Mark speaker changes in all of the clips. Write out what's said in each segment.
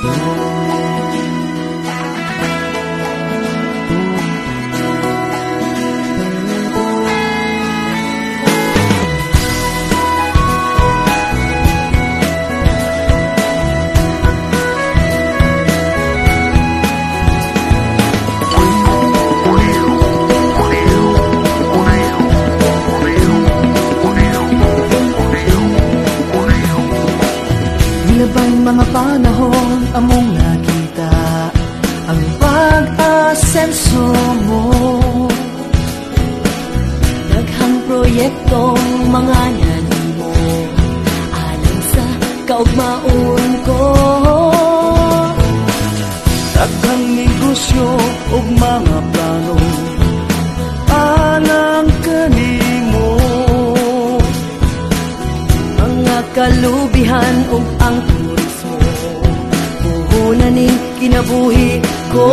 Speaker 1: Mga panahon among nakita ang pag-asenso mo. Daghang proyektong mga nalimo alang sa kaugmaon ko.
Speaker 2: Daghang negosyo ug mga plano alang kanimo.
Speaker 1: Mga kalubihan ug ang ni kinabuhi ko.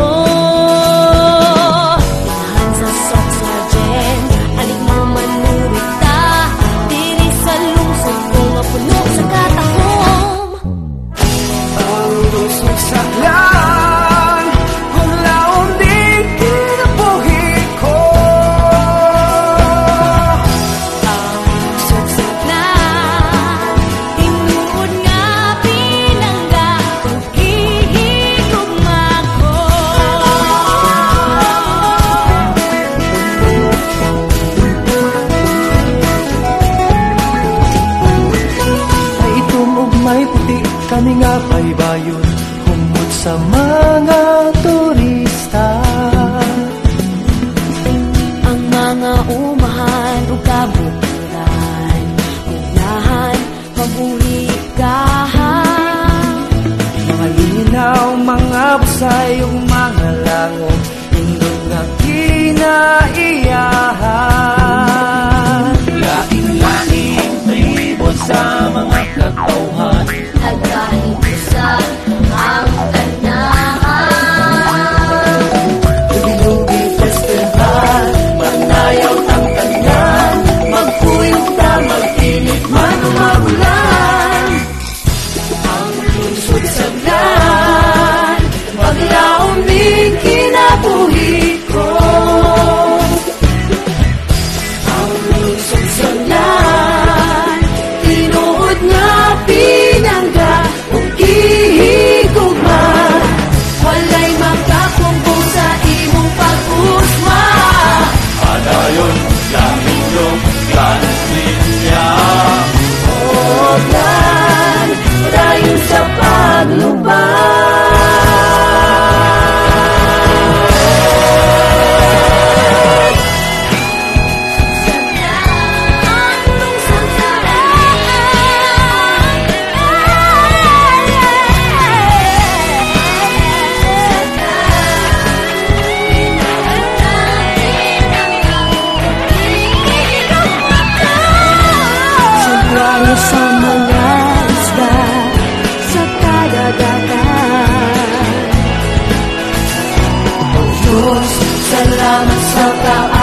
Speaker 1: Inahan sa Soxargen, aling mo manurita, diri sa lungsod ko nga puno sa katahom.
Speaker 2: Ang lusog sa lan, kung laon din kinabuhi ko.
Speaker 1: Ang lusog sa lan, tinuod nga pinangga
Speaker 2: kami nga baybayon humot sa mga turista.
Speaker 1: Ang mga umahan o kabukiran, unahan, mabuhigahan.
Speaker 2: Mga linaw, mga busay o mga lango, indong nga kinaiyahan. Lain-lain, tribot sa mga katauhan,
Speaker 1: nagkahibusan ang tanahan.
Speaker 2: Lubi-lubi festival, manayaw ang tanan, magpuyog na mag-init man o magulan.
Speaker 1: Ang lungsod sa lan, paglaon din kinabuhi ko. Ang lungsod sa lan, tinuod nga pinangga ug gihigugma. Walay makakumbo sa imong pag-usma.
Speaker 2: Padayon lang inyong kanlinya.
Speaker 1: Oglan, dayon sa paglubang. Sa mga isda sa kadagatan. Oh Diyos, salamat sa